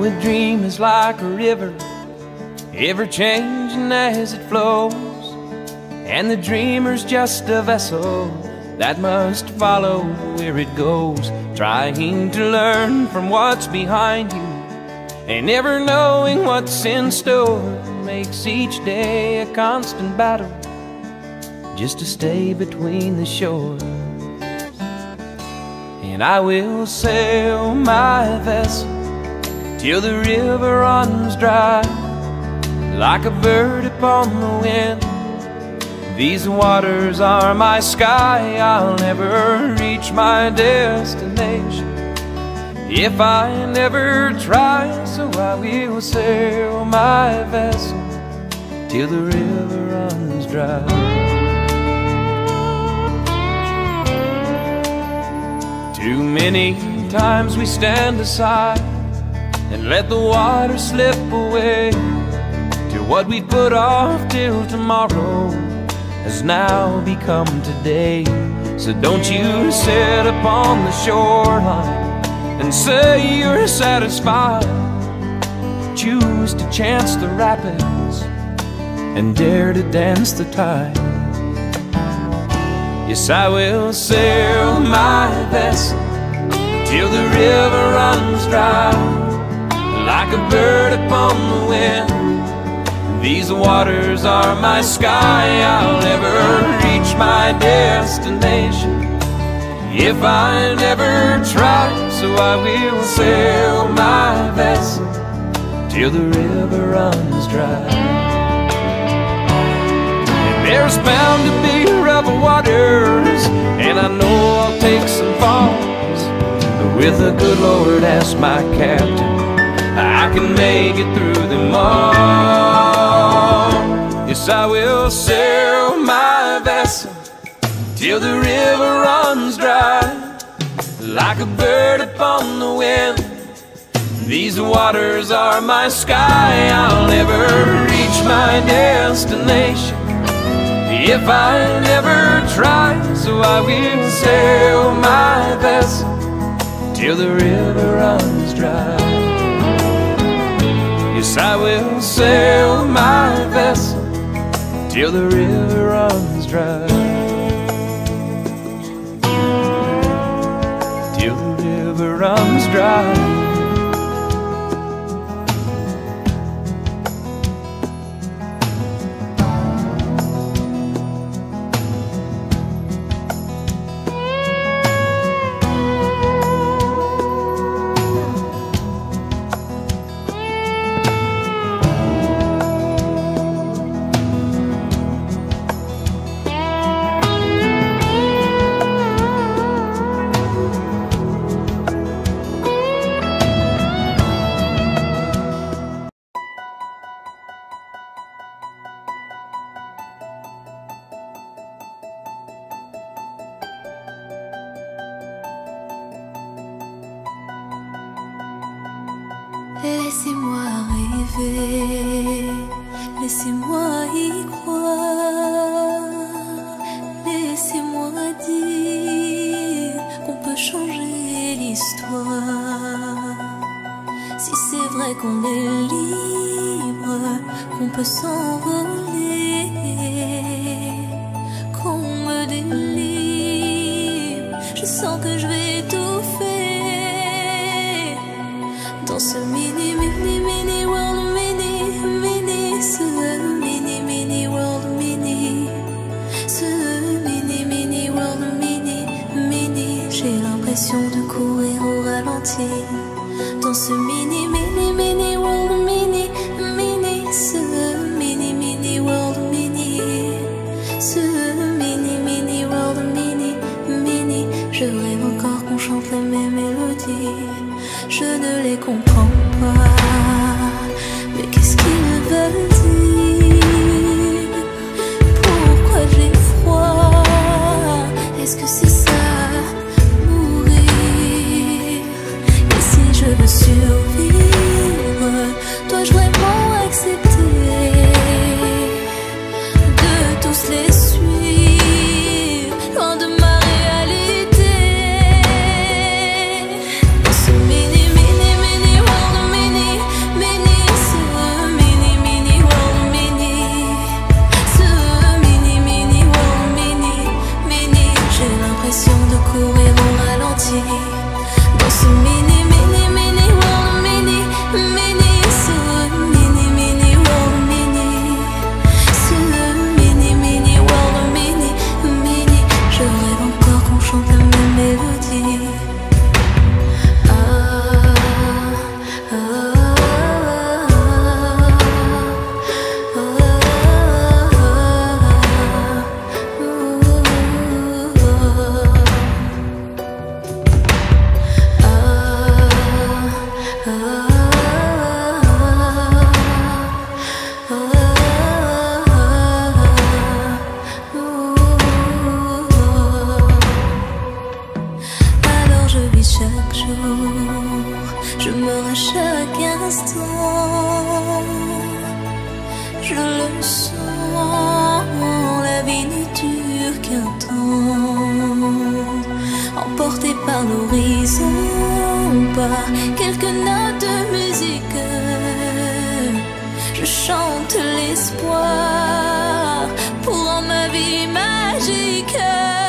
the dream is like a river, ever changing as it flows, and the dreamer's just a vessel that must follow where it goes, trying to learn from what's behind you and never knowing what's in store. Makes each day a constant battle just to stay between the shores. And I will sail my vessel till the river runs dry, like a bird upon the wind. These waters are my sky, I'll never reach my destination if I never try. So I will sail my vessel till the river runs dry. Too many times we stand aside and let the water slip away, till what we put off till tomorrow has now become today. So don't you sit upon the shoreline and say you're satisfied. Choose to chance the rapids and dare to dance the tide. Yes, I will sail my vessel till the river runs dry, like a bird upon the wind. These waters are my sky, I'll never reach my destination if I never try. So I will sail my vessel till the river runs dry. And there's bound to be rough waters, and I know I'll take some falls, but with the good Lord as my captain, I can make it through them all. Yes, I will sail my vessel till the river runs dry, like a bird upon the wind. These waters are my sky, I'll never reach my destination if I never try. So I will sail my vessel till the river runs dry. Yes, I will sail my vessel till the river runs dry. Till the river runs dry. Laissez-moi rêver, laissez-moi y croire, laissez-moi dire qu'on peut changer l'histoire. Si c'est vrai qu'on est libre, qu'on peut s'envoler, qu'on me délivre, je sens que je vais étouffer dans ce mini world, ce mini world, ce mini world, j'ai l'impression de courir au ralenti dans ce mini world, ce mini world. quelques notes de musique. Je chante l'espoir pour rendre ma vie magique.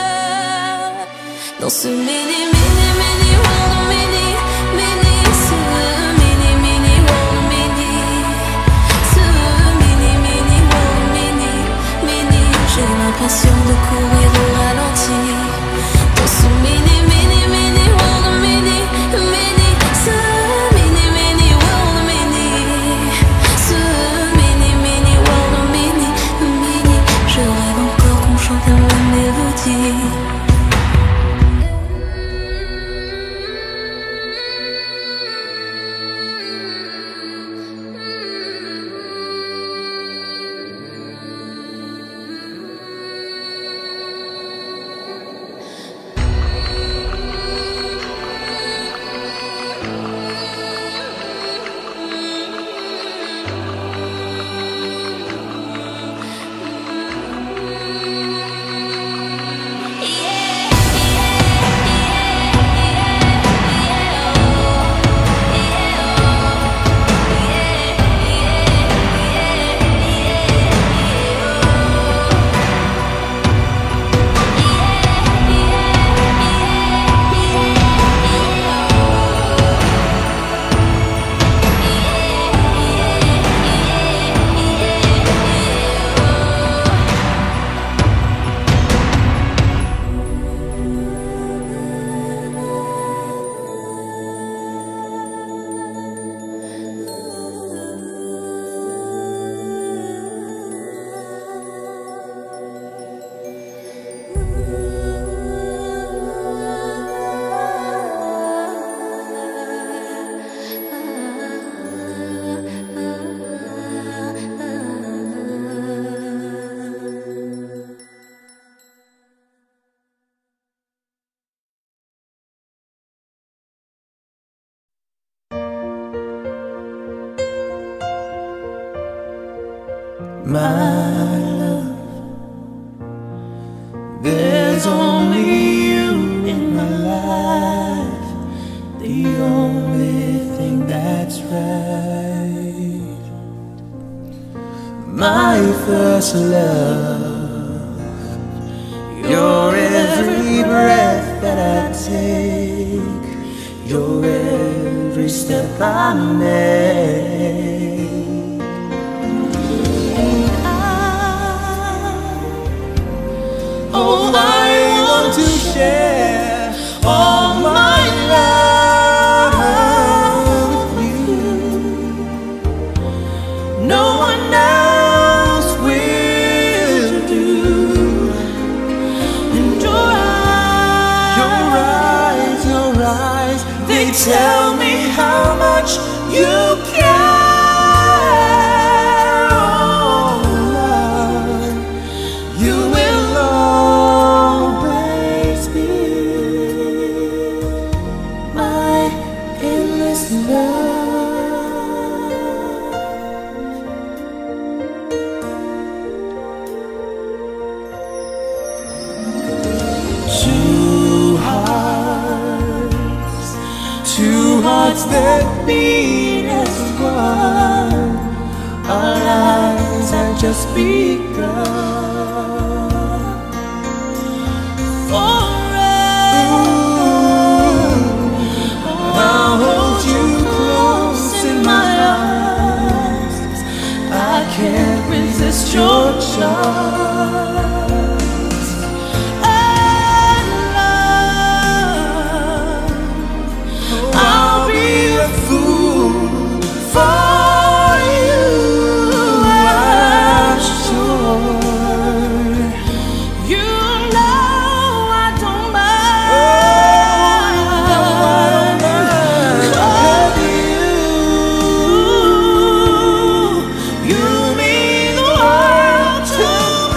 Dans ce mini, mini, mini world, mini, mini, ce mini, mini world, mini, ce mini, mini world, mini, mini. J'ai l'impression de courir au ralenti. Dans ce mini, mini, mini world, mini, mini, ce mini, mini world, mini, ce mini, mini world, mini, mini. Je rêve encore qu'on chante la même mélodie. My love, there's only you in my life, the only thing that's right. My first love, your every breath that I take, your every step I make. Oh, I want to share all my love with you. No one else will do. And your eyes, they tell me how much you care. Two hearts that beat as one. Our lives have just begun. Forever, I'll hold you close in my arms. I can't resist your charms. To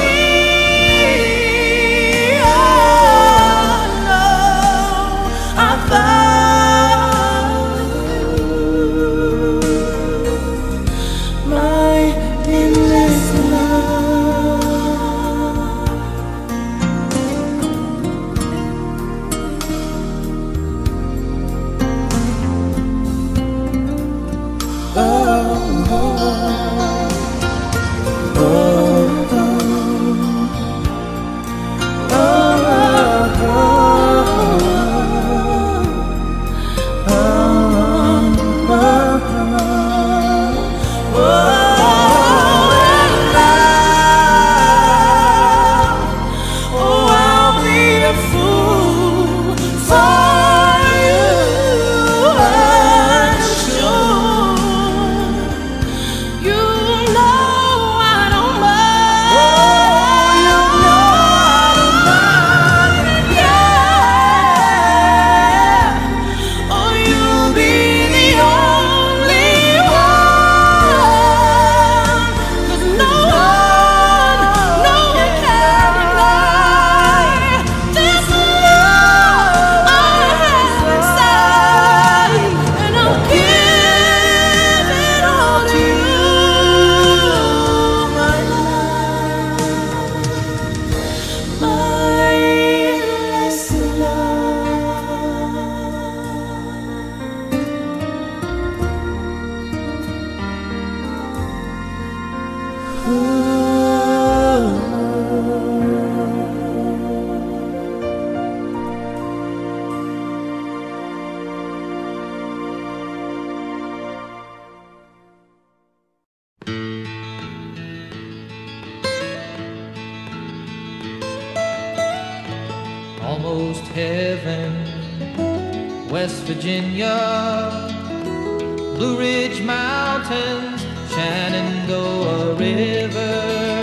almost heaven. West Virginia, Blue Ridge Mountains, Shenandoah River.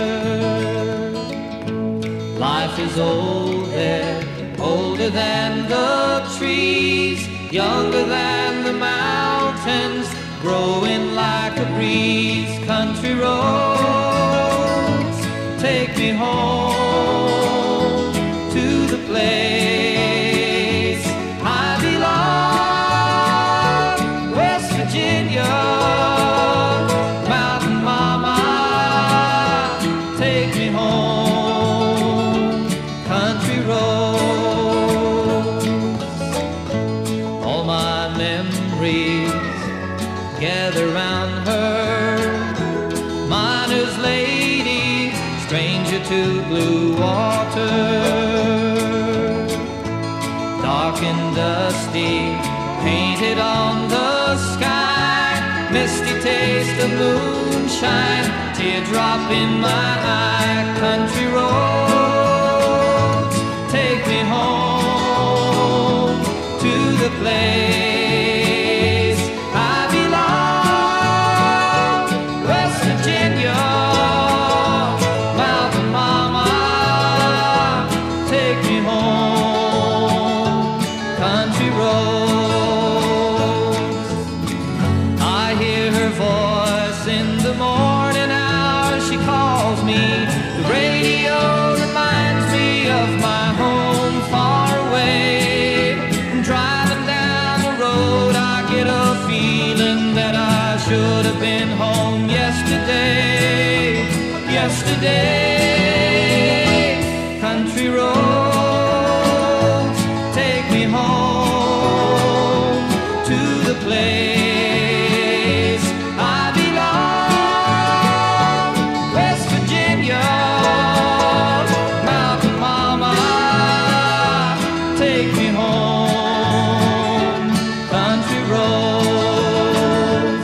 Life is old there, older than the trees, younger than the mountains, growing like a breeze. Country roads, take me home to the place I belong. West Virginia, Mountain Mama, take me home. Country roads, all my memories gather round her. Miner's lady, stranger to blue water. Dark and dusty, painted on the sky. Misty taste of moonshine, teardrop in my eye. Country roads, take me home to the place I belong. West Virginia, Mountain Mama, take me home. Country roads, I hear her voice in the morning hours. She calls me. The radio reminds me of my home far away. Driving down the road, I get a feeling that I should have been home yesterday. Country roads, take me home to the place I belong. West Virginia, Mountain Mama, take me home. Country roads,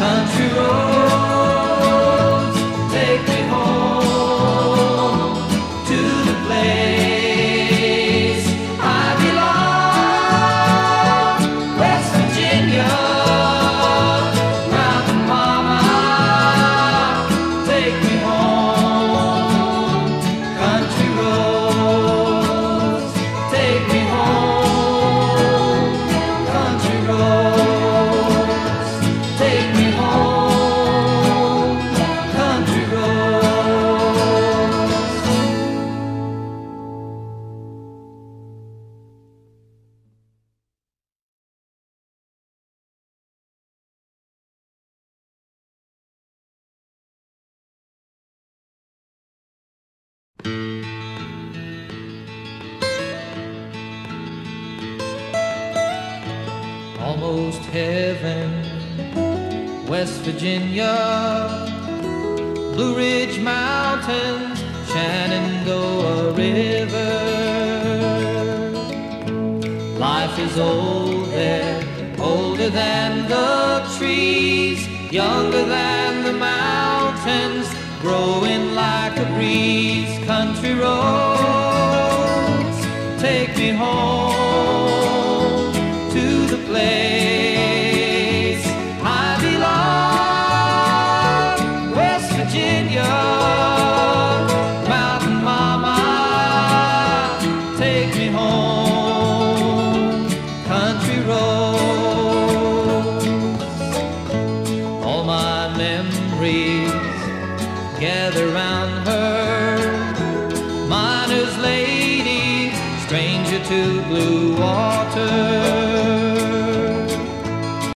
take me home to the place I belong. West Virginia, Mountain Mama, take me home. Country roads, take me home. Country roads, take me home. Country roads. Almost heaven, West Virginia, Blue Ridge Mountains, Shenandoah River. Life is old there, older than the trees, younger than the mountains, growing like a breeze. Country roads, take me home to the place I belong. West Virginia, Mountain Mama, take me home. Country roads, all my memories gather round her. Miner's lady, stranger to blue water.